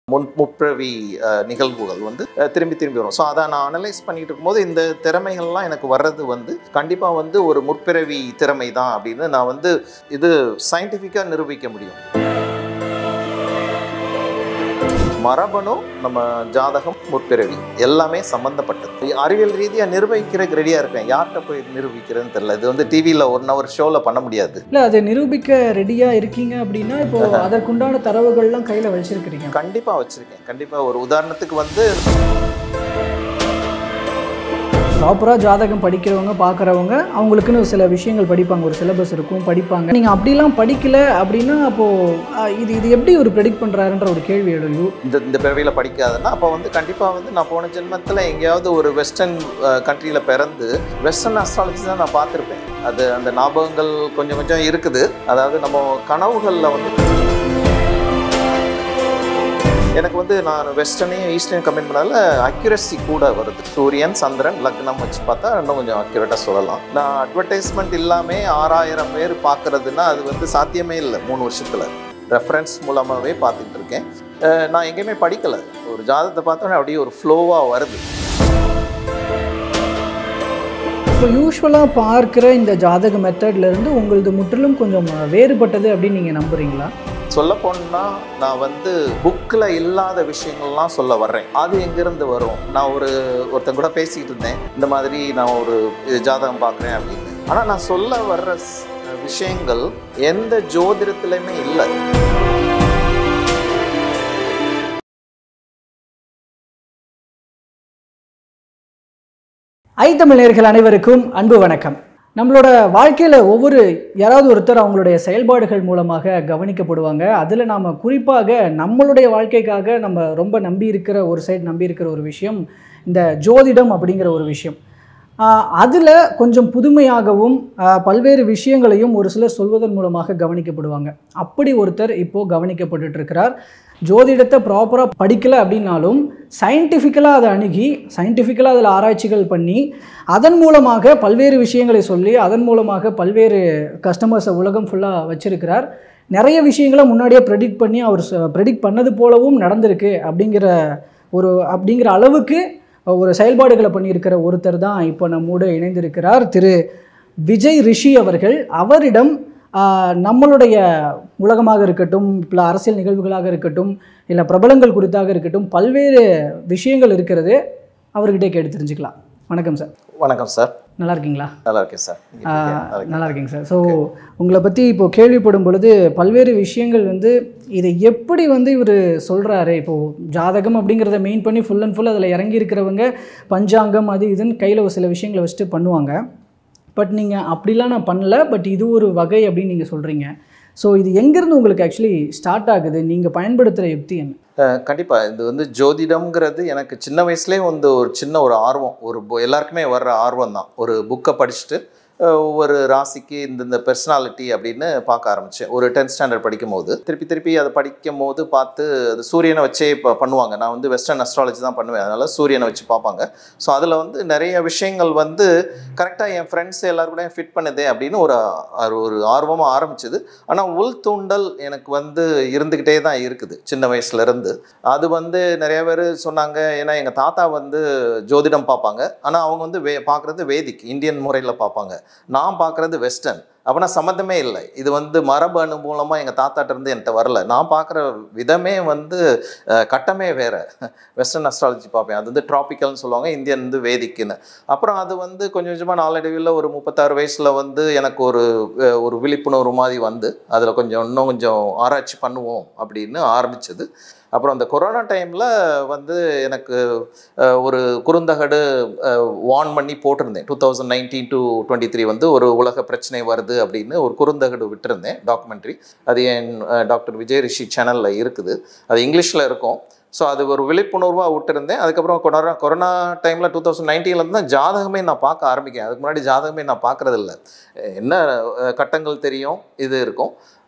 முற்பிறவி நிகழ்வுகள் வந்து திரும்பி திரும்பி வரும். ஸோ அதை நான் அனலைஸ் பண்ணிட்டு இருக்கும்போது இந்த திறமைகள்லாம் எனக்கு வர்றது வந்து கண்டிப்பாக வந்து ஒரு முற்பிறவி திறமை தான் அப்படின்னு நான் வந்து இது சயின்டிஃபிக்காக நிரூபிக்க முடியும். மரபணு, நம்ம ஜாதகம், முற்பிறவி எல்லாமே சம்மந்தப்பட்டது. அறிவியல் ரீதியாக நிரூபிக்கிறதுக்கு ரெடியாக இருக்கேன். யார்கிட்ட போய் நிரூபிக்கிறதுன்னு தெரியல. இது வந்து டிவியில் 1 hour ஷோவில் பண்ண முடியாது. இல்லை, அதை நிரூபிக்க ரெடியாக இருக்கீங்க அப்படின்னா இப்போ அதற்குண்டான தரவுகள்லாம் கையில் வச்சுருக்கிறீங்க? கண்டிப்பாக வச்சுருக்கேன். கண்டிப்பாக ஒரு உதாரணத்துக்கு வந்து ப்ராப்பராக ஜாதகம் படிக்கிறவங்க பார்க்குறவங்க அவங்களுக்குன்னு சில விஷயங்கள் படிப்பாங்க, ஒரு சிலபஸ் இருக்கும், படிப்பாங்க. நீங்கள் அப்படிலாம் படிக்கலை அப்படின்னா அப்போது இது எப்படி ஒரு ப்ரெடிக்ட் பண்ணுறாருன்ற ஒரு கேள்வி எழுதும். இந்த பிறவியில் படிக்காதுன்னா அப்போ வந்து கண்டிப்பாக வந்து நான் போன ஜென்மத்தில் எங்கேயாவது ஒரு வெஸ்டர்ன் கண்ட்ரியில் பிறந்து வெஸ்டர்ன் அஸ்ட்ராலஜி தான் நான் பார்த்துருப்பேன். அது அந்த ஞாபகங்கள் கொஞ்சம் கொஞ்சம் இருக்குது. அதாவது நம்ம கனவுகளில் வந்து எனக்கு வந்து நான் வெஸ்டர்னையும் ஈஸ்டர்னையும் கம்பைன் பண்ணால அக்யூரசி கூட வருது. சூரியன், சந்திரன், லக்னம் வச்சு பார்த்தா இன்னும் கொஞ்சம் அக்யூரேட்டாக சொல்லலாம். நான் அட்வர்டைஸ்மெண்ட் இல்லாமல் 6000 பேர் பார்க்குறதுன்னா அது வந்து சாத்தியமே இல்லை. 3 வருஷத்தில் ரெஃபரன்ஸ் மூலமாகவே பார்த்துட்டு இருக்கேன். நான் எங்கேயுமே படிக்கலை. ஒரு ஜாதகத்தை பார்த்தோன்னே அப்படியே ஒரு ஃப்ளோவாக வருது. இப்போ யூஸ்வலாக பார்க்குற இந்த ஜாதக மெத்தட்லேருந்து உங்களது முற்றிலும் கொஞ்சம் வேறுபட்டது அப்படின்னு நீங்கள் நம்புறீங்களா? சொல்ல போனால் நான் வந்து புக்கில் இல்லாத விஷயங்கள்லாம் சொல்ல வர்றேன். அது எங்கேருந்து வரும்? நான் ஒருத்தன் கூட பேசிக்கிட்டு இருந்தேன், இந்த மாதிரி நான் ஒரு ஜாதகம் பார்க்குறேன் அப்படின்னு. ஆனால் நான் சொல்ல வர்ற விஷயங்கள் எந்த ஜோதிடத்துலையுமே இல்லை. தமிழர்கள் அனைவருக்கும் அன்பு வணக்கம். நம்மளோட வாழ்க்கையில் யாராவது ஒருத்தர் அவங்களுடைய செயல்பாடுகள் மூலமாக கவனிக்கப்படுவாங்க. அதில் நாம் குறிப்பாக நம்மளுடைய வாழ்க்கைக்காக நம்ம ரொம்ப நம்பி இருக்கிற ஒரு விஷயம் இந்த ஜோதிடம் அப்படிங்கிற ஒரு விஷயம். அதில் கொஞ்சம் புதுமையாகவும் பல்வேறு விஷயங்களையும் ஒரு சிலர் சொல்வதன் மூலமாக கவனிக்கப்படுவாங்க. அப்படி ஒருத்தர் இப்போது கவனிக்கப்பட்டுருக்கிறார். ஜோதிடத்தை ப்ராப்பராக படிக்கலை அப்படின்னாலும் சயின்டிஃபிக்கலாக அதை அணுகி சயின்டிஃபிக்கலாக அதில் ஆராய்ச்சிகள் பண்ணி அதன் மூலமாக பல்வேறு விஷயங்களை சொல்லி அதன் மூலமாக பல்வேறு கஸ்டமர்ஸை உலகம் ஃபுல்லாக வச்சிருக்கிறார். நிறைய விஷயங்களை முன்னாடியே ப்ரெடிக்ட் பண்ணி அவர் ப்ரெடிக்ட் பண்ணது போலவும் நடந்திருக்கு அப்படிங்கிற அளவுக்கு ஒரு செயல்பாடுகளை பண்ணியிருக்கிற ஒருத்தர் தான் இப்போ நம்மோடு இணைந்திருக்கிறார். திரு விஜய் ரிஷி அவர்கள். அவரிடம் நம்மளுடைய உலகமாக இருக்கட்டும், இல்லை அரசியல் நிகழ்வுகளாக இருக்கட்டும், இல்லை பிரபலங்கள் குறித்தாக இருக்கட்டும், பல்வேறு விஷயங்கள் இருக்கிறது. அவர்கிட்டே கேட்டு தெரிஞ்சுக்கலாம். வணக்கம் சார். வணக்கம் சார். நல்லா இருக்கீங்களா? நல்லா இருக்கேன் சார். நல்லா இருக்கீங்க சார். ஸோ உங்களை பற்றி இப்போது கேள்விப்படும் பொழுது பல்வேறு விஷயங்கள் வந்து இதை எப்படி வந்து இவர் சொல்கிறாரு. இப்போது ஜாதகம் அப்படிங்கிறத மெயின் பண்ணி ஃபுல் அண்ட் ஃபுல் அதில் இறங்கி இருக்கிறவங்க பஞ்சாங்கம் அது இதுன்னு கையில் ஒரு சில விஷயங்களை வச்சுட்டு பண்ணுவாங்க. பட் நீங்கள் அப்படிலாம் நான் பண்ணல, பட் இது ஒரு வகை அப்படின்னு நீங்கள் சொல்கிறீங்க. ஸோ இது எங்கேருந்து உங்களுக்கு ஆக்சுவலி ஸ்டார்ட் ஆகுது? நீங்கள் பயன்படுத்துகிற யுக்தி என்ன? கண்டிப்பாக இது வந்து ஜோதிடம்ங்கிறது எனக்கு சின்ன வயசுலேயே வந்து ஒரு சின்ன ஆர்வம், எல்லாருக்குமே வர்ற ஆர்வம் தான். ஒரு புக்கை படிச்சுட்டு ஒவ்வொரு ராசிக்கு இந்த பெர்சனாலிட்டி அப்படின்னு பார்க்க ஆரம்பித்தேன். ஒரு 10th ஸ்டாண்டர்ட் படிக்கும் போது திருப்பி அதை படிக்கும் போது பார்த்து அது சூரியனை வச்சே இப்போ பண்ணுவாங்க. நான் வந்து வெஸ்டர்ன் அஸ்ட்ராலஜி தான் பண்ணுவேன், அதனால் சூரியனை வச்சு பார்ப்பாங்க. ஸோ அதில் வந்து நிறைய விஷயங்கள் வந்து கரெக்டாக என் ஃப்ரெண்ட்ஸ் எல்லோரும் கூட ஃபிட் பண்ணுதே அப்படின்னு ஒரு ஆர்வமாக ஆரம்பிச்சிது. ஆனால் உள் தூண்டல் எனக்கு வந்து இருந்துக்கிட்டே தான் இருக்குது சின்ன வயசுலேருந்து. அது வந்து நிறைய பேர் சொன்னாங்க. ஏன்னா எங்கள் தாத்தா வந்து ஜோதிடம் பார்ப்பாங்க, ஆனால் அவங்க வந்து பார்க்குறது வேதிக் இந்தியன் முறையில் பார்ப்பாங்க. நான் பார்க்குறது வெஸ்டர்ன். அப்படின்னா சம்மந்தமே இல்லை. இது வந்து மரபணு மூலமாக எங்கள் தாத்தாட்ட இருந்து என்கிட்ட வரல. நான் பார்க்குற விதமே வந்து கட்டமே வேறு. வெஸ்டர்ன் அஸ்ட்ராலஜி பார்ப்பேன், அது வந்து ட்ராபிக்கல்னு சொல்லுவாங்க, இந்தியன் வந்து வேதிக்குன்னு. அப்புறம் அது வந்து கொஞ்சம் கொஞ்சமாக நாளடைவில் ஒரு 36 வயசில் வந்து எனக்கு ஒரு விழிப்புணர்வு மாதிரி வந்து அதில் இன்னும் கொஞ்சம் ஆராய்ச்சி பண்ணுவோம் அப்படின்னு ஆரம்பித்தது. அப்புறம் அந்த கொரோனா டைமில் வந்து எனக்கு ஒரு குறுந்தகடு வார்ன் பண்ணி போட்டிருந்தேன். 2019 to 23 வந்து ஒரு உலக பிரச்சனை வருது அப்படின்னு ஒரு குறுந்தகடு விட்டுருந்தேன், டாக்குமெண்ட்ரி. அது என் டாக்டர் விஜய் ரிஷி சேனலில் இருக்குது. அது இங்கிலீஷில் இருக்கும். ஸோ அது ஒரு விழிப்புணர்வாக விட்டுருந்தேன். அதுக்கப்புறம் கொரோனா டைமில் 2019 தான் ஜாதகமே நான் பார்க்க ஆரம்பிக்கிறேன். அதுக்கு முன்னாடி ஜாதகமே நான் பார்க்குறதில்ல. என்ன கட்டங்கள் தெரியும், இது இருக்கும்.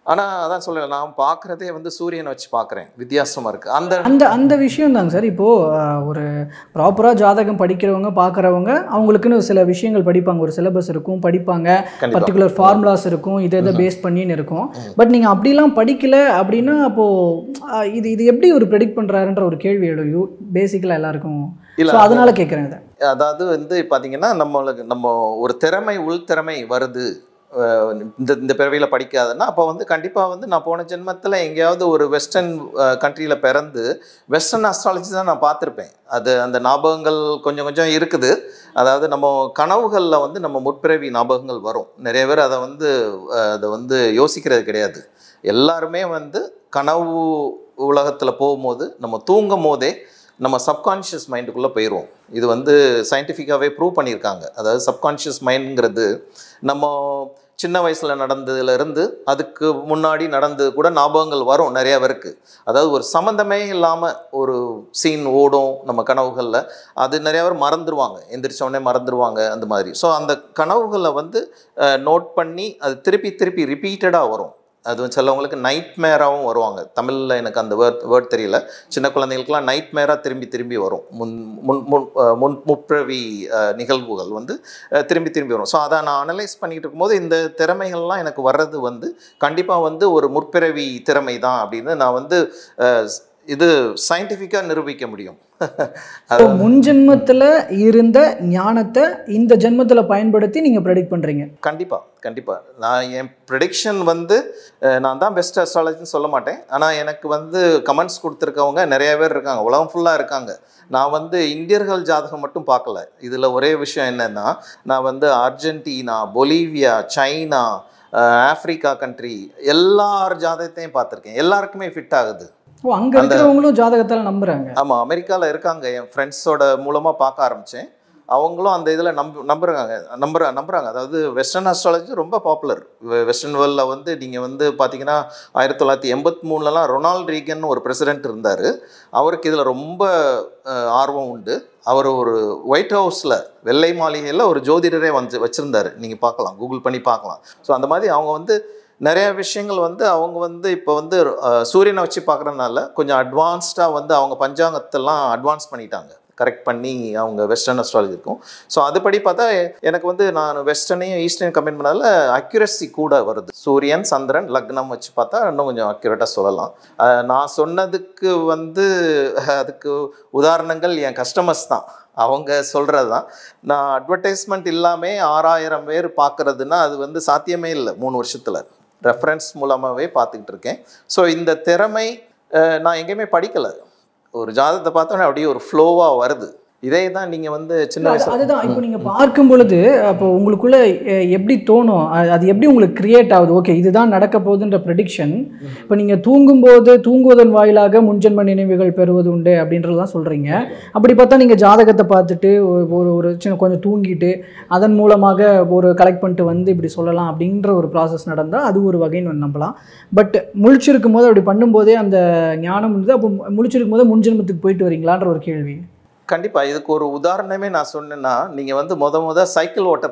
ஆனால் அதான் சொல்ல நான் பார்க்குறதே வந்து சூரியனை வச்சு பார்க்குறேன், வித்தியாசமாக இருக்குது. அந்த அந்த அந்த விஷயம் தாங்க சார். இப்போது ஒரு ப்ராப்பராக ஜாதகம் படிக்கிறவங்க பார்க்குறவங்க அவங்களுக்குன்னு சில விஷயங்கள் படிப்பாங்க, ஒரு சிலபஸ் இருக்கும், படிப்பாங்க, பர்டிகுலர் ஃபார்முலாஸ் இருக்கும், இதை பேஸ் பண்ணின்னு இருக்கும். பட் நீங்கள் அப்படிலாம் படிக்கல அப்படின்னா அப்போது இது எப்படி ஒரு ப்ரெடிக்ட் பண்ணுறாருன்ற ஒரு கேள்வி எழும் பேசிக்கலாக எல்லாருக்கும். இல்லை, அதனால கேட்குறேன் இதை. அதாவது வந்து பார்த்தீங்கன்னா நம்ம ஒரு திறமை, உள் திறமை வருது இந்த பிறவியில் படிக்காதுன்னா, அப்போ வந்து கண்டிப்பாக வந்து நான் போன ஜென்மத்தில் எங்கேயாவது ஒரு வெஸ்டர்ன் கண்ட்ரியில் பிறந்து வெஸ்டர்ன் அஸ்ட்ராலஜி தான் நான் பார்த்துருப்பேன். அந்த ஞாபகங்கள் கொஞ்சம் கொஞ்சம் இருக்குது. அதாவது நம்ம கனவுகளில் வந்து நம்ம முற்பிறவி ஞாபகங்கள் வரும். நிறைய பேர் அதை வந்து யோசிக்கிறது கிடையாது. எல்லாருமே வந்து கனவு உலகத்தில் போகும்போது நம்ம தூங்கும் போதே நம்ம சப்கான்ஷியஸ் மைண்டுக்குள்ளே போயிடுவோம். இது வந்து சயின்டிஃபிக்காகவே ப்ரூவ் பண்ணியிருக்காங்க. அதாவது சப்கான்ஷியஸ் மைண்டுங்கிறது நம்ம சின்ன வயசில் நடந்ததுலேருந்து அதுக்கு முன்னாடி நடந்தது கூட ஞாபகங்கள் வரும் நிறையா பேருக்கு. அதாவது ஒரு சம்மந்தமே இல்லாமல் ஒரு சீன் ஓடும் நம்ம கனவுகளில், அது நிறையா பேர் மறந்துடுவாங்க, எந்திரிச்சோடனே மறந்துடுவாங்க அந்த மாதிரி. ஸோ அந்த கனவுகளை வந்து நோட் பண்ணி அது திருப்பி ரிப்பீட்டடாக வரும். அது சிலவங்களுக்கு நைட் மேராகவும் வருவாங்க. தமிழில் எனக்கு அந்த வேர்ட் தெரியல. சின்ன குழந்தைகளுக்கெல்லாம் நைட் மேராக திரும்பி வரும். முற்பிறவி நிகழ்வுகள் வந்து திரும்பி வரும். ஸோ அதை நான் அனலைஸ் பண்ணிக்கிட்டு இருக்கும்போது இந்த திறமைகள்லாம் எனக்கு வர்றது வந்து கண்டிப்பாக வந்து ஒரு முற்பிறவி திறமை தான் அப்படின்னு நான் வந்து இது சயின்டிஃபிக்காக நிரூபிக்க முடியும். முன் ஜென்மத்தில் இருந்த ஞானத்தை இந்த ஜென்மத்தில் பயன்படுத்தி நீங்கள் ப்ரெடிக்ட் பண்ணுறீங்க. கண்டிப்பாக நான் என் ப்ரெடிக்ஷன் வந்து நான் தான் பெஸ்ட் அஸ்ட்ராலஜின்னு சொல்ல மாட்டேன். ஆனால் எனக்கு வந்து கமெண்ட்ஸ் கொடுத்துருக்கவங்க நிறைய பேர் இருக்காங்க, உலகம் ஃபுல்லாக இருக்காங்க. நான் வந்து இந்தியர்கள் ஜாதகம் மட்டும் பார்க்கல. இதில் ஒரே விஷயம் என்னென்னா, நான் வந்து Argentina, Bolivia, China, Africa country எல்லார் ஜாதகத்தையும் பார்த்துருக்கேன். எல்லாருக்குமே ஃபிட் ஆகுது. அங்கே இருக்கிறவங்களும் ஜாதகத்தால் நம்புகிறாங்க. ஆமாம், அமெரிக்காவில் இருக்காங்க. என் ஃப்ரெண்ட்ஸோட மூலமாக பார்க்க ஆரம்பித்தேன். அவங்களும் அந்த இதில் நம்புகிறாங்க. அதாவது வெஸ்டர்ன் அஸ்ட்ராலஜி ரொம்ப பாப்புலர் வெஸ்டர்ன் வேர்ல்டில். வந்து நீங்கள் வந்து பார்த்தீங்கன்னா 1983 ரொனால்ட் ரீகன் ஒரு பிரசிடென்ட் இருந்தார். அவருக்கு இதில் ரொம்ப ஆர்வம் உண்டு. அவர் ஒரு ஒயிட் ஹவுஸில், வெள்ளை மாளிகையில் ஒரு ஜோதிடரே வச்சுருந்தார். நீங்கள் பார்க்கலாம், கூகுள் பண்ணி பார்க்கலாம். ஸோ அந்த மாதிரி அவங்க வந்து நிறைய விஷயங்கள் வந்து அவங்க வந்து இப்போ வந்து சூரியனை வச்சு பார்க்குறதுனால கொஞ்சம் அட்வான்ஸ்டாக வந்து அவங்க பஞ்சாங்கத்தெல்லாம் அட்வான்ஸ் பண்ணிட்டாங்க, கரெக்ட் பண்ணி அவங்க வெஸ்டர்ன் அஸ்ட்ராலஜி இருக்கும். ஸோ அதுபடி பார்த்தா எனக்கு வந்து நான் வெஸ்டர்னையும் ஈஸ்டர்னையும் கம்பைன் பண்ணால அக்யூரஸி கூட வருது. சூரியன், சந்திரன், லக்னம் வச்சு பார்த்தா இன்னும் கொஞ்சம் அக்யூரேட்டாக சொல்லலாம். நான் சொன்னதுக்கு வந்து அதுக்கு உதாரணங்கள் என் கஸ்டமர்ஸ் தான், அவங்க சொல்கிறது தான். நான் அட்வர்டைஸ்மெண்ட் இல்லாமல் 6000 பேர் பார்க்குறதுன்னா அது வந்து சாத்தியமே இல்லை. 3 வருஷத்தில் ரெஃபரன்ஸ் மூலமாகவே பார்த்துக்கிட்டு இருக்கேன். ஸோ இந்த திறமை நான் எங்கேயுமே படிக்கலை. ஒரு ஜாதகத்தை பார்த்தோன்னே அப்படியே ஒரு ஃப்ளோவாக வருது. இதே தான் நீங்கள் வந்து சின்ன வயசு அதுதான் இப்போ நீங்கள் பார்க்கும் பொழுது அப்போ உங்களுக்குள்ளே எப்படி தோணும், அது எப்படி உங்களுக்கு கிரியேட் ஆகுது? ஓகே, இதுதான் நடக்க போகுதுன்ற ப்ரெடிக்ஷன் இப்போ நீங்கள் தூங்குவதன் வாயிலாக முன்ஜென்ம நினைவுகள் பெறுவது உண்டு அப்படின்றது தான் சொல்கிறீங்க. அப்படி பார்த்தா நீங்கள் ஜாதகத்தை பார்த்துட்டு ஒரு சின்ன கொஞ்சம் தூங்கிட்டு அதன் மூலமாக ஒரு கலெக்ட் பண்ணிட்டு வந்து இப்படி சொல்லலாம் அப்படின்ற ஒரு ப்ராசஸ் நடந்தால் அது ஒரு வகைன்னு நம்பலாம். பட் முழிச்சிருக்கும் போது அப்படி பண்ணும்போதே அந்த ஞானம் வந்து அப்போ முழிச்சிருக்கும் போதே முன்ஜென்மத்துக்கு போயிட்டு வரீங்களான்ற ஒரு கேள்வி. கண்டிப்பாக. இதுக்கு ஒரு உதாரணமே நான் சொன்னேன்னா, நீங்கள் வந்து முத சைக்கிள் ஓட்ட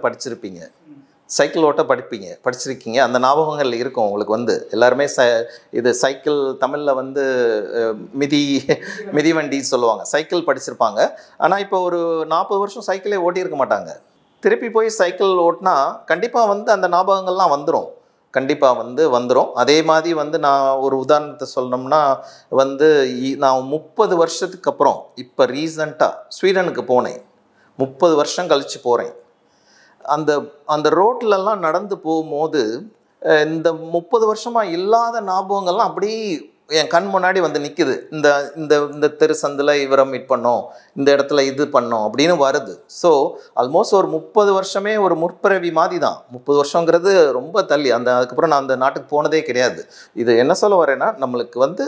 படிச்சிருக்கீங்க. அந்த ஞாபகங்கள் இருக்கும் உங்களுக்கு. வந்து எல்லாருமே இது சைக்கிள் தமிழில் வந்து மிதிவண்டி சொல்லுவாங்க, சைக்கிள் படிச்சிருப்பாங்க. ஆனால் இப்போ ஒரு 40 வருஷம் சைக்கிளே ஓட்டியிருக்க மாட்டாங்க. திருப்பி போய் சைக்கிள் ஓட்டினா கண்டிப்பாக வந்து அந்த ஞாபகங்கள்லாம் வந்துடும். அதே மாதிரி வந்து நான் ஒரு உதாரணத்தை சொல்லணும்னா வந்து நான் 30 வருஷத்துக்கு அப்புறம் இப்போ ரீசண்டாக ஸ்வீடனுக்கு போனேன். 30 வருஷம் கழித்து போகிறேன். அந்த ரோட்லலாம் நடந்து போகும்போது இந்த 30 வருஷமாக இல்லாத ஞாபகங்கள்லாம் அப்படியே என் கண் முன்னாடி வந்து நிற்குது. இந்த தெரு சந்தில் இவரை மீட் பண்ணோம், இந்த இடத்துல இது பண்ணோம் அப்படின்னு வருது. ஸோ ஆல்மோஸ்ட் ஒரு 30 வருஷமே ஒரு முற்பிறவி மாதிரி தான். 30 வருஷங்கிறது ரொம்ப தள்ளி. அதுக்கப்புறம் நான் அந்த நாட்டுக்கு போனதே கிடையாது. இது என்ன சொல்ல வரேன்னா, நம்மளுக்கு வந்து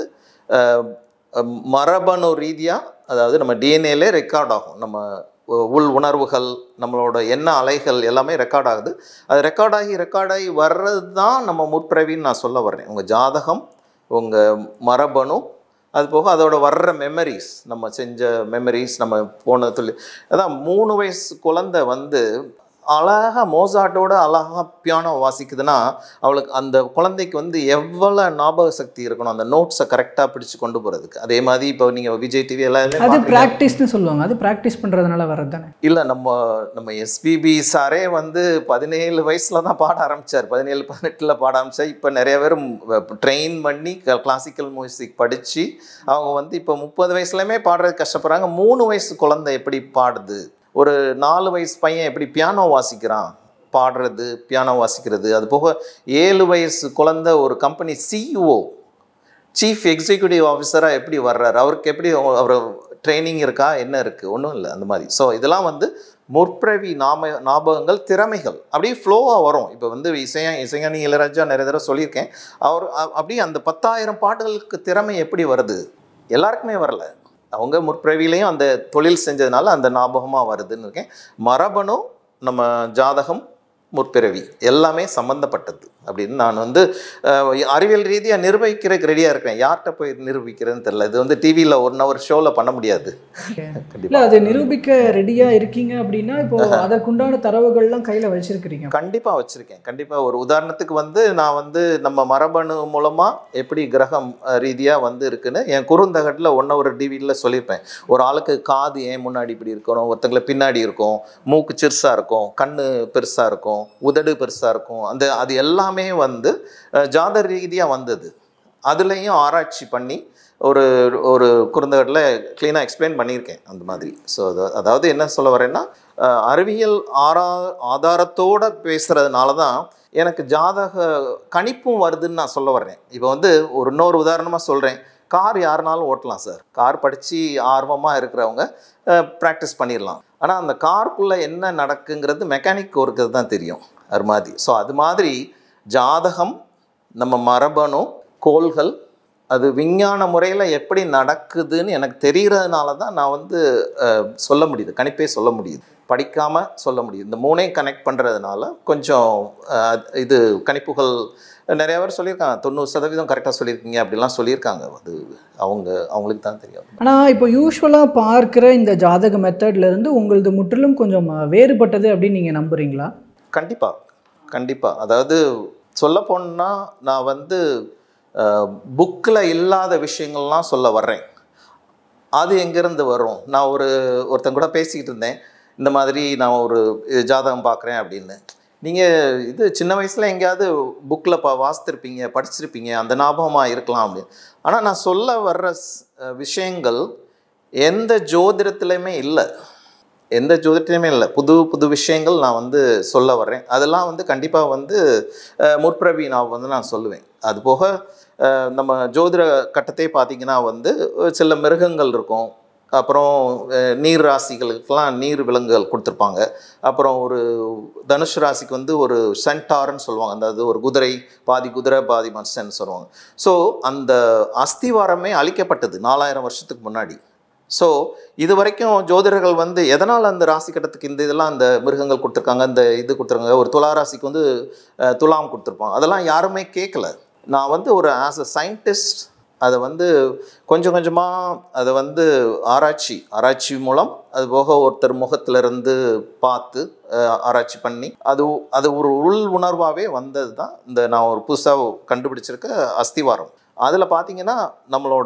மரபணு ரீதியாக, அதாவது நம்ம டிஎன்ஏலே ரெக்கார்ட் ஆகும். நம்ம உள் உணர்வுகள், நம்மளோட எண்ண அலைகள் எல்லாமே ரெக்கார்ட் ஆகுது. அது ரெக்கார்டாகி வர்றது தான் நம்ம முற்பிறவின்னு நான் சொல்ல வர்றேன். உங்கள் ஜாதகம், உங்கள் மரபணு, அது போக அதோட வர்ற மெமரிஸ், நம்ம செஞ்ச மெமரிஸ், நம்ம போன அதான் 3 வயசு குழந்தை வந்து அழகாக மோசாட்டோட அழகாக பியானோ வாசிக்குதுன்னா அவளுக்கு அந்த குழந்தைக்கு வந்து எவ்வளோ ஞாபக சக்தி இருக்கணும் அந்த நோட்ஸை கரெக்டாக பிடிச்சு கொண்டு போகிறதுக்கு. அதே மாதிரி இப்போ நீங்கள் விஜய் டிவி எல்லாமே அது ப்ராக்டிஸ்னு சொல்லுவாங்க, அது ப்ராக்டிஸ் பண்ணுறதுனால வர்றது தானே. இல்லை, நம்ம எஸ்பிபி சாரே வந்து 17 வயசில் தான் பாட ஆரம்பித்தார், 17-18 பாட ஆரம்பித்தார். இப்போ நிறைய பேர் ட்ரெயின் பண்ணி கிளாசிக்கல் மியூசிக் படித்து அவங்க வந்து இப்போ 30 வயசுலையுமே பாடுறதுக்கு கஷ்டப்படுறாங்க. 3 வயசு குழந்தை எப்படி பாடுது, ஒரு 4 வயசு பையன் எப்படி பியானோ வாசிக்கிறான், பாடுறது பியானோ வாசிக்கிறது. அது போக 7 வயசு குழந்தை ஒரு கம்பெனி சிஇஓ சீஃப் எக்ஸிக்யூட்டிவ் ஆஃபீஸராக எப்படி வர்றாரு, அவருக்கு எப்படி அவர் ட்ரைனிங் இருக்கா, என்ன இருக்குது, ஒன்றும் இல்லை அந்த மாதிரி. ஸோ இதெல்லாம் வந்து முற்பிறவி ஞாபகங்கள், திறமைகள் அப்படியே ஃப்ளோவாக வரும். இப்போ வந்து இசைஞானி இளையராஜா நிறைய தடவை சொல்லியிருக்கேன், அவர் அப்படியே அந்த 10,000 பாட்டுகளுக்கு திறமை எப்படி வருது, எல்லாருக்குமே வரல. அவங்க முற்பிறவிலையும் அந்த தொழில் செஞ்சதுனால அந்த ஞாபகமாக வருதுன்னு இருக்கேன். மரபணு, நம்ம ஜாதகம், முற்பிறவி எல்லாமே சம்மந்தப்பட்டது அப்படின்னு நான் வந்து அறிவியல் ரீதியாக நிரூபிக்கிறதுக்கு ரெடியாக இருக்கிறேன். யார்கிட்ட போய் நிரூபிக்கிறதுன்னு தெரியல. இது வந்து டிவியில் 1 hour ஷோவில் பண்ண முடியாது. இல்லை, அது நிரூபிக்க ரெடியாக இருக்கீங்க அப்படின்னா இப்போ அதற்குண்டான தரவுகள்லாம் கையில் வச்சுருக்கிறீங்க? கண்டிப்பாக வச்சுருக்கேன். கண்டிப்பாக ஒரு உதாரணத்துக்கு வந்து நான் வந்து நம்ம மரபணு மூலமாக எப்படி கிரகம் ரீதியாக வந்து இருக்குன்னு என் குறுந்தகட்டில் 1 hour டிவியில் சொல்லியிருப்பேன். ஒரு ஆளுக்கு காது ஏன் முன்னாடி இப்படி இருக்கணும், ஒருத்தங்களை பின்னாடி இருக்கும், மூக்கு சிறுசாக இருக்கும், கண் பெருசாக இருக்கும், உதடு பெருசாக இருக்கும், அது எல்லாமே வந்து ஜாதக ரீதியாக வந்தது. அதுலேயும் ஆராய்ச்சி பண்ணி ஒரு குறுந்தகட்டில் க்ளீனாக எக்ஸ்பிளைன் பண்ணியிருக்கேன் அந்த மாதிரி. ஸோ அதாவது என்ன சொல்ல வரேன்னா, அறிவியல் ஆதாரத்தோடு பேசுகிறதுனால தான் எனக்கு ஜாதக கணிப்பும் வருதுன்னு நான் சொல்ல வர்றேன். இப்போ வந்து இன்னொரு உதாரணமாக சொல்கிறேன். கார் யாருனாலும் ஓட்டலாம் சார். கார் படித்து ஆர்வமாக இருக்கிறவங்க ப்ராக்டிஸ் பண்ணிடலாம். ஆனால் அந்த காருக்குள்ளே என்ன நடக்குங்கிறது மெக்கானிக் ஒர்க்கு தான் தெரியும், அது மாதிரி. ஸோ அது மாதிரி ஜாதகம், நம்ம மரபணு, கோள்கள், அது விஞ்ஞான முறையில் எப்படி நடக்குதுன்னு எனக்கு தெரிகிறதுனால தான் நான் வந்து சொல்ல முடியுது, கணிப்பே சொல்ல முடியுது, படிக்காமல் சொல்ல முடியுது. இந்த 3ஐயும் கனெக்ட் பண்ணுறதுனால கொஞ்சம் இது கணிப்புகள் நிறைய பேர் சொல்லியிருக்காங்க. 90% கரெக்டாக சொல்லியிருக்கீங்க அப்படிலாம் சொல்லியிருக்காங்க. அது அவங்களுக்கு தான் தெரியும். ஆனால் இப்போ யூஸ்வலாக பார்க்குற இந்த ஜாதக மெத்தட்லேருந்து உங்களது முற்றிலும் கொஞ்சம் வேறுபட்டது அப்படின்னு நீங்கள் நம்புகிறீங்களா? கண்டிப்பாக. அதாவது சொல்ல போனால் நான் வந்து புக்கில் இல்லாத விஷயங்கள்லாம் சொல்ல வர்றேன். அது எங்கேருந்து வரும்? நான் ஒருத்தன் கூட பேசிக்கிட்டு இருந்தேன், இந்த மாதிரி நான் ஒரு ஜாதகம் பார்க்குறேன் அப்படின்னு. நீங்கள் இது சின்ன வயசில் எங்கேயாவது புக்கில் வாசித்திருப்பீங்க, படிச்சிருப்பீங்க, அந்த ஞாபகமாக இருக்கலாம் அப்படின்னு. ஆனால் நான் சொல்ல வர்ற விஷயங்கள் எந்த ஜோதிடத்துலையுமே இல்லை, புது புது விஷயங்கள் நான் வந்து சொல்ல வர்றேன். அதெல்லாம் வந்து கண்டிப்பாக வந்து முற்பிறவி நான் வந்து நான் சொல்லுவேன். அதுபோக நம்ம ஜோதிட கட்டத்தை பார்த்திங்கன்னா வந்து சில மிருகங்கள் இருக்கும், அப்புறம் நீர் ராசிகளுக்கெல்லாம் நீர் விலங்குகள் கொடுத்துருப்பாங்க. அப்புறம் ஒரு தனுஷ் ராசிக்கு வந்து ஒரு சென்டார்ன்னு சொல்லுவாங்க, அதாவது ஒரு குதிரை, பாதி குதிரை பாதி மனுஷன்னு சொல்லுவாங்க. ஸோ அந்த அஸ்திவாரமே அழிக்கப்பட்டது 4000 வருஷத்துக்கு முன்னாடி. ஸோ இது வரைக்கும் ஜோதிடர்கள் வந்து எதனால் அந்த ராசி கட்டத்துக்கு இந்த இதெல்லாம் அந்த மிருகங்கள் கொடுத்துருக்காங்க, இந்த இது கொடுத்துருக்காங்க, ஒரு துலா ராசிக்கு வந்து துலாம் கொடுத்துருப்பாங்க, அதெல்லாம் யாருமே கேட்கல. நான் வந்து ஒரு ஆஸ் அ சயின்டிஸ்ட் அதை வந்து கொஞ்சம் கொஞ்சமாக அதை வந்து ஆராய்ச்சி மூலம், அது போக ஒருத்தர் முகத்திலிருந்து பார்த்து ஆராய்ச்சி பண்ணி அது ஒரு உள் உணர்வாகவே வந்தது தான் இந்த நான் ஒரு புதுசாக கண்டுபிடிச்சிருக்க அஸ்திவாரம். அதில் பார்த்திங்கன்னா நம்மளோட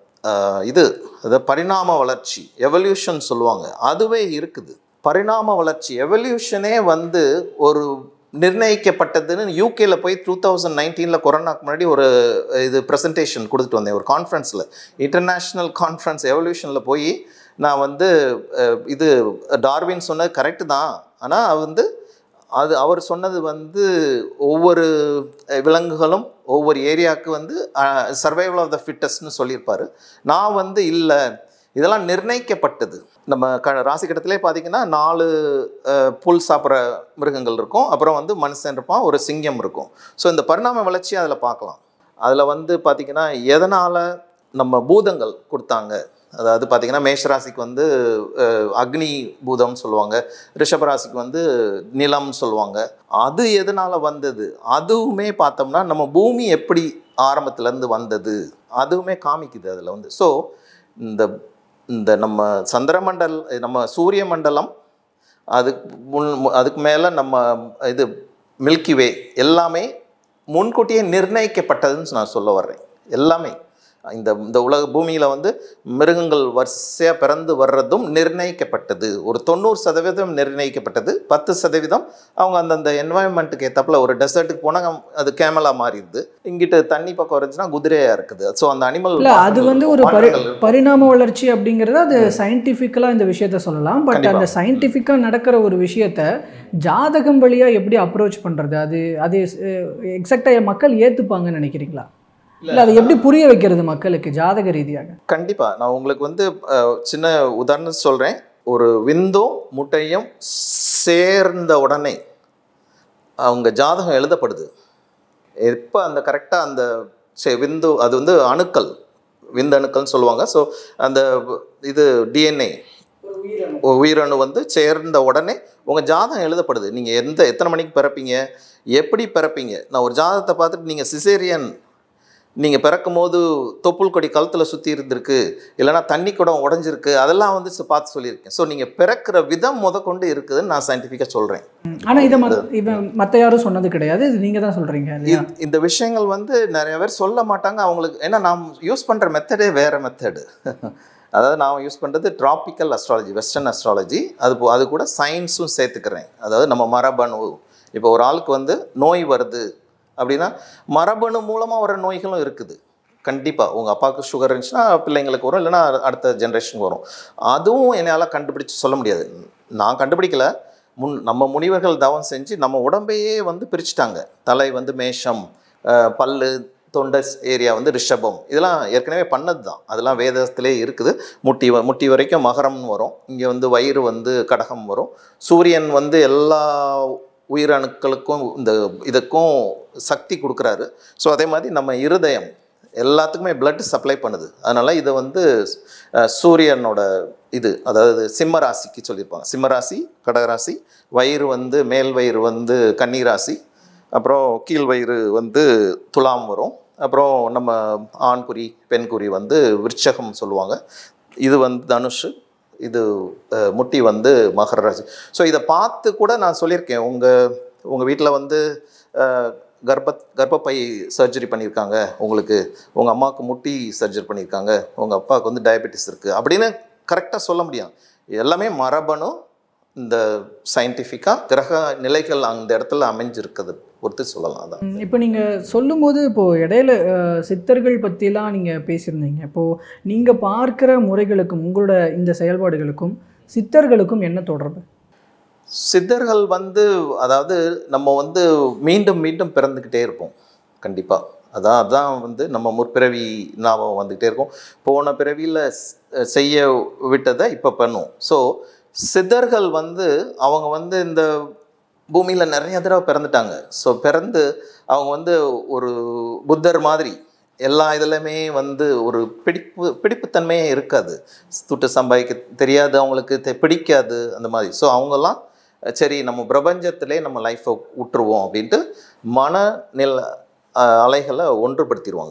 அது பரிணாம வளர்ச்சி, எவல்யூஷன் சொல்லுவாங்க, அதுவே இருக்குது. பரிணாம வளர்ச்சி எவல்யூஷனே வந்து ஒரு நிர்ணயிக்கப்பட்டதுன்னு யூகேல போய் 2019 கொரோனாக்கு முன்னாடி ஒரு இது ப்ரெசன்டேஷன் கொடுத்துட்டு வந்தேன் ஒரு கான்ஃபரன்ஸில், இன்டர்நேஷ்னல் கான்ஃபரன்ஸ் எவல்யூஷனில் போய் நான் வந்து இது டார்வின் சொன்னது கரெக்டு தான், ஆனால் வந்து அவர் சொன்னது வந்து ஒவ்வொரு விலங்குகளும் ஒவ்வொரு ஏரியாவுக்கு வந்து சர்வைவல் ஆஃப் த ஃபிட்டஸ்ட்னு சொல்லியிருப்பார். நான் வந்து இல்லை, இதெல்லாம் நிர்ணயிக்கப்பட்டது. நம்ம ராசி கட்டத்திலே பார்த்திங்கன்னா 4 புல் சாப்பிட்ற மிருகங்கள் இருக்கும், அப்புறம் வந்து மனுஷன் இருப்பான், ஒரு சிங்கம் இருக்கும். ஸோ இந்த பரிணாம வளர்ச்சியை அதில் பார்க்கலாம். அதில் வந்து பார்த்திங்கன்னா எதனால் நம்ம பூதங்கள் கொடுத்தாங்க, அதாவது பார்த்திங்கன்னா மேஷராசிக்கு வந்து அக்னி பூதம்னு சொல்லுவாங்க, ரிஷபராசிக்கு வந்து நிலம்னு சொல்லுவாங்க. அது எதனால் வந்தது, அதுவுமே பார்த்தோம்னா நம்ம பூமி எப்படி ஆரம்பத்துலேருந்து வந்தது அதுவுமே காமிக்குது அதில் வந்து. ஸோ இந்த நம்ம சந்திரமண்டல், நம்ம சூரிய மண்டலம், அதுக்கு மேலே நம்ம இது மில்கி வே எல்லாமே முன்கூட்டியே நிர்ணயிக்கப்பட்டதுன்னு நான் சொல்ல வர்றேன். எல்லாமே இந்த உலக பூமியில் வந்து மிருகங்கள் வரிசையாக பிறந்து வர்றதும் நிர்ணயிக்கப்பட்டது. ஒரு 90% நிர்ணயிக்கப்பட்டது. 10% அவங்க அந்தந்த என்வாயன்மெண்ட்டுக்கு ஏற்றப்பில் ஒரு டெசர்ட்டுக்கு போனால் அது கேமலாக மாறிடுது. இங்கிட்ட தண்ணி பக்கம் இருந்துச்சுன்னா குதிரையாக இருக்குது. ஸோ அந்த அனிமல் இல்லை, அது வந்து ஒரு பரிணாம வளர்ச்சி அப்படிங்கிறது அது சயின்டிஃபிக்கலாக இந்த விஷயத்த சொல்லலாம். பட் அந்த சயின்டிஃபிக்காக நடக்கிற ஒரு விஷயத்த ஜாதகம் வழியாக எப்படி அப்ரோச் பண்ணுறது, அது எக்ஸாக்டாக மக்கள் ஏற்றுப்பாங்கன்னு நினைக்கிறீங்களா? இல்லை, அதை எப்படி புரிய வைக்கிறது மக்களுக்கு ஜாதக ரீதியாக? கண்டிப்பாக நான் உங்களுக்கு வந்து சின்ன உதாரணம் சொல்கிறேன். ஒரு விந்தும் முட்டையும் சேர்ந்த உடனே அவங்க ஜாதகம் எழுதப்படுது. எப்போ அந்த கரெக்டாக அந்த விந்து அது வந்து அணுக்கள், விந்து அணுக்கள்னு சொல்லுவாங்க. ஸோ அந்த இது டிஎன்ஏ உயிரணு வந்து சேர்ந்த உடனே உங்கள் ஜாதகம் எழுதப்படுது. நீங்கள் எத்தனை மணிக்கு பிறப்பீங்க, எப்படி பிறப்பீங்க. நான் ஒரு ஜாதகத்தை பார்த்துட்டு நீங்கள் சிசேரியன், நீங்கள் பிறக்கும் போது தொப்புள் கொடி கழுத்தில் சுற்றி இருந்திருக்கு, இல்லைனா தண்ணி குடம் உடஞ்சிருக்கு, அதெல்லாம் வந்து பார்த்து சொல்லியிருக்கேன். ஸோ நீங்கள் பிறக்கிற விதம் கொண்டு இருக்குதுன்னு நான் சயின்டிஃபிக்காக சொல்கிறேன். ஆனால் இதை மற்ற யாரும் சொன்னது கிடையாது, இது நீங்கள் தான் சொல்கிறீங்க. இந்த விஷயங்கள் வந்து நிறைய பேர் சொல்ல மாட்டாங்க அவங்களுக்கு. ஏன்னா நான் யூஸ் பண்ணுற மெத்தடே வேறு மெத்தடு. அதாவது நான் யூஸ் பண்ணுறது ட்ராபிக்கல் அஸ்ட்ராலஜி, வெஸ்டர்ன் அஸ்ட்ராலஜி. அது கூட சயின்ஸும் சேர்த்துக்கிறேன். அதாவது நம்ம மரபணு, இப்போ ஒரு ஆளுக்கு வந்து நோய் வருது அப்படின்னா மரபணு மூலமாக வர நோய்களும் இருக்குது. கண்டிப்பாக உங்கள் அப்பாவுக்கு சுகர் இருந்துச்சுன்னா பிள்ளைங்களுக்கு வரும், இல்லைனா அடுத்த ஜென்ரேஷனுக்கு வரும். அதுவும் என்னால் கண்டுபிடிச்சி சொல்ல முடியாது. நான் கண்டுபிடிக்கல, நம்ம முனிவர்கள் தவம் செஞ்சு நம்ம உடம்பையே வந்து பிரிச்சுட்டாங்க. தலை வந்து மேஷம், பல்லு தொண்டை ஏரியா வந்து ரிஷபம், இதெல்லாம் ஏற்கனவே பண்ணது தான். அதெல்லாம் வேதத்திலே இருக்குது. முட்டி வரைக்கும் மகரம்னு வரும். இங்கே வந்து வயிறு வந்து கடகம் வரும். சூரியன் வந்து எல்லா உயிரணுக்களுக்கும் இதுக்கும் சக்தி கொடுக்குறாரு. ஸோ அதே மாதிரி நம்ம இருதயம் எல்லாத்துக்குமே பிளட் சப்ளை பண்ணுது. அதனால் இதை வந்து சூரியனோட அதாவது சிம்ம ராசிக்கு சொல்லியிருப்பாங்க. சிம்ம ராசி, கடகராசி, வயிறு வந்து மேல் வயிறு வந்து கன்னி ராசி, அப்புறம் கீழ் வயிறு வந்து துலாம் வரும். அப்புறம் நம்ம ஆண்குறி பெண்குறி வந்து விருச்சகம் சொல்லுவாங்க. இது வந்து தனுஷு, இது முட்டி வந்து மகர ராசி. ஸோ இதை பார்த்து கூட நான் சொல்லியிருக்கேன், உங்கள் வீட்டில் வந்து கர்ப்பப்பை சர்ஜரி பண்ணியிருக்காங்க, உங்கள் அம்மாவுக்கு முட்டி சர்ஜரி பண்ணியிருக்காங்க, உங்கள் அப்பாவுக்கு வந்து டயபெட்டிஸ் இருக்குது அப்படின்னு கரெக்டாக சொல்ல முடியும். எல்லாமே மரபணு, இந்த சயின்டிஃபிக்காக கிரக நிலைகள் அந்த இடத்துல அமைஞ்சிருக்கிறது பொறுத்து சொல்லலாம். அதான் இப்போ நீங்கள் சொல்லும்போது இப்போது இடையில சித்தர்கள் பற்றிலாம் நீங்கள் பேசியிருந்தீங்க. இப்போது நீங்கள் பார்க்குற முறைகளுக்கும் உங்களோட இந்த செயல்பாடுகளுக்கும் சித்தர்களுக்கும் என்ன தொடர்பு? சித்தர்கள் வந்து அதாவது நம்ம வந்து மீண்டும் மீண்டும் பிறந்துக்கிட்டே இருப்போம். கண்டிப்பாக அதான் வந்து நம்ம முற்பிறவி ஞாபகம் வந்துக்கிட்டே இருக்கும். போன பிறவியில் செய்ய விட்டதை இப்போ பண்ணுவோம். ஸோ சித்தர்கள் வந்து அவங்க வந்து இந்த பூமியில் நிறைய தடவை பிறந்துட்டாங்க. ஸோ பிறந்து அவங்க வந்து ஒரு புத்தர் மாதிரி எல்லா இதுலையுமே வந்து ஒரு பிடிப்புத்தன்மையே இருக்காது. துட்டு சம்பாதிக்க தெரியாது அவங்களுக்கு, பிடிக்காது அந்த மாதிரி. ஸோ அவங்கெல்லாம் சரி நம்ம பிரபஞ்சத்திலே நம்ம லைஃப்பை விட்டுருவோம் அப்படின்ட்டு மனநில அலைகளை ஒன்றுபடுத்திடுவாங்க.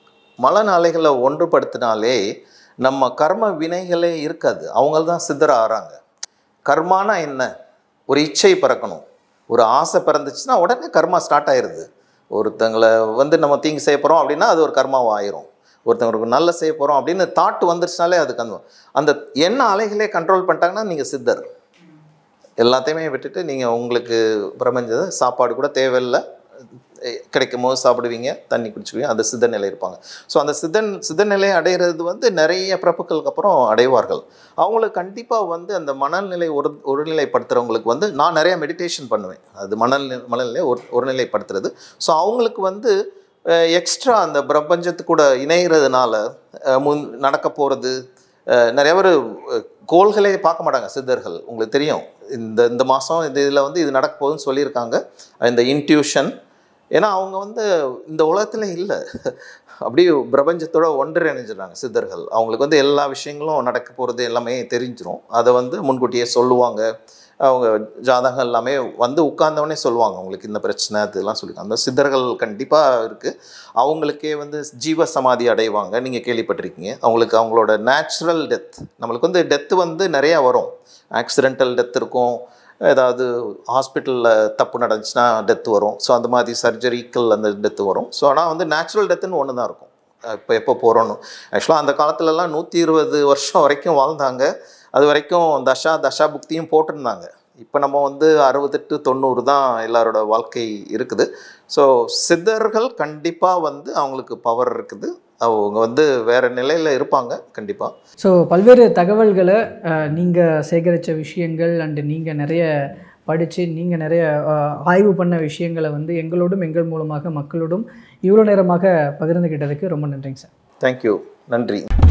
மன அலைகளை ஒன்றுபடுத்தினாலே நம்ம கர்ம வினைகளே இருக்காது. அவங்க தான் சித்தர் ஆகிறாங்க. கர்மானா என்ன? ஒரு இச்சை பிறக்கணும், ஒரு ஆசை பிறந்துச்சுன்னா உடனே கர்மா ஸ்டார்ட் ஆயிடுது. ஒருத்தங்களை வந்து நம்ம தீங்கு செய்ய போகிறோம் அப்படின்னா அது ஒரு கர்மாவும் ஆயிரும். ஒருத்தவங்களுக்கு நல்ல செய்ய போகிறோம் அப்படின்னு தாட்டு வந்துருச்சுனாலே அதுக்கு அந்த எண்ண அலைகளே கண்ட்ரோல் பண்ணிட்டாங்கன்னா நீங்கள் சித்தர். எல்லாத்தையுமே விட்டுட்டு நீங்கள் உங்களுக்கு பிரபஞ்சத்தை சாப்பாடு கூட தேவையில்லை, கிடைக்கும் போது சாப்பிடுவீங்க, தண்ணி குடிச்சுக்குவீங்க, அந்த சித்த நிலை இருப்பாங்க. ஸோ அந்த சித்த நிலையை அடைகிறது வந்து நிறைய பிறப்புகளுக்கு அப்புறம் அடைவார்கள். அவங்களுக்கு கண்டிப்பாக வந்து அந்த மனநிலை ஒருநிலைப்படுத்துகிறவங்களுக்கு வந்து நான் நிறைய மெடிடேஷன் பண்ணுவேன். அது மனநிலை ஒருநிலைப்படுத்துறது. ஸோ அவங்களுக்கு வந்து எக்ஸ்ட்ரா அந்த பிரபஞ்சத்து கூட இணைகிறதுனால நடக்க போகிறது நிறைய பேர் கோள்களே பார்க்க மாட்டாங்க சித்தர்கள். உங்களுக்கு தெரியும், இந்த மாதம் இதில் வந்து இது நடக்க போகுதுன்னு சொல்லியிருக்காங்க. இந்த இன்ட்யூஷன், ஏன்னா அவங்க வந்து இந்த உலகத்தில் இல்லை, அப்படியே பிரபஞ்சத்தோட ஒன்றிணைஞ்சிடறாங்க சித்தர்கள். அவங்களுக்கு வந்து எல்லா விஷயங்களும் நடக்க போகிறது எல்லாமே தெரிஞ்சிடும். அதை வந்து முன்கூட்டியே சொல்லுவாங்க. அவங்க ஜாதகம் எல்லாமே வந்து உட்கார்ந்தவொடனே சொல்லுவாங்க, அவங்களுக்கு இந்த பிரச்சனை அதெல்லாம் சொல்லியிருக்காங்க. அந்த சித்தர்கள் கண்டிப்பாக இருக்குது. அவங்களுக்கே வந்து ஜீவ சமாதி அடைவாங்க, நீங்கள் கேள்விப்பட்டிருக்கீங்க. அவங்களோட நேச்சுரல் டெத், நம்மளுக்கு வந்து டெத்து வந்து நிறையா வரும். ஆக்சிடென்டல் டெத் இருக்கும், ஏதாவது ஹாஸ்பிட்டலில் தப்பு நடந்துச்சுன்னா டெத்து வரும். ஸோ அந்த மாதிரி சர்ஜரிக்கல் அந்த டெத்து வரும். ஸோ ஆனால் வந்து நேச்சுரல் டெத்துன்னு ஒன்று தான் இருக்கும். இப்போ எப்போ போகிறோன்னு ஆக்சுவலாக அந்த காலத்துலலாம் 120 வருஷம் வரைக்கும் வாழ்ந்தாங்க. அது வரைக்கும் தசா புக்தியும் போட்டிருந்தாங்க. இப்போ நம்ம வந்து 68 90 தான் எல்லாரோட வாழ்க்கை இருக்குது. ஸோ சித்தர்கள் கண்டிப்பாக வந்து அவங்களுக்கு பவர் இருக்குது. அவங்க வந்து வேறு நிலையில் இருப்பாங்க கண்டிப்பாக. ஸோ பல்வேறு தகவல்களை நீங்கள் சேகரித்த விஷயங்கள் அண்டு நீங்கள் நிறைய படித்து நீங்கள் நிறைய ஆய்வு பண்ண விஷயங்களை வந்து எங்களோடும் எங்கள் மூலமாக மக்களோடும் இவ்வளோ நேரமாக பகிர்ந்துக்கிட்டதுக்கு ரொம்ப நன்றிங்க சார். தேங்க்யூ. நன்றி.